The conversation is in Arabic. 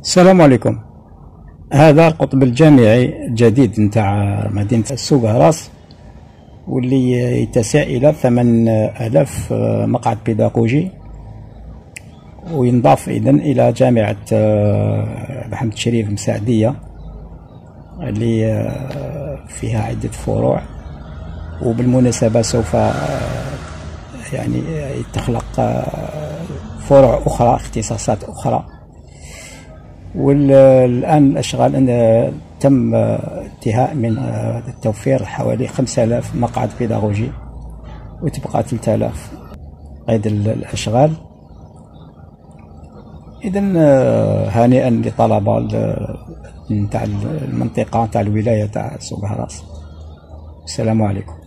السلام عليكم. هذا القطب الجامعي الجديد نتاع مدينة السوق هراس، واللي يتسع إلى 8000 مقعد بيداغوجي، وينضاف إذن إلى جامعة محمد الشريف المساعدية اللي فيها عدة فروع. وبالمناسبة سوف يعني تخلق فروع أخرى، اختصاصات أخرى. والآن الأشغال تم انتهاء من توفير حوالي 5000 مقعد بيداغوجي، وتبقى 3000 قيد الأشغال. إذن هانئا لطلبة نتاع المنطقة نتاع الولاية تاع سوق هراس. السلام عليكم.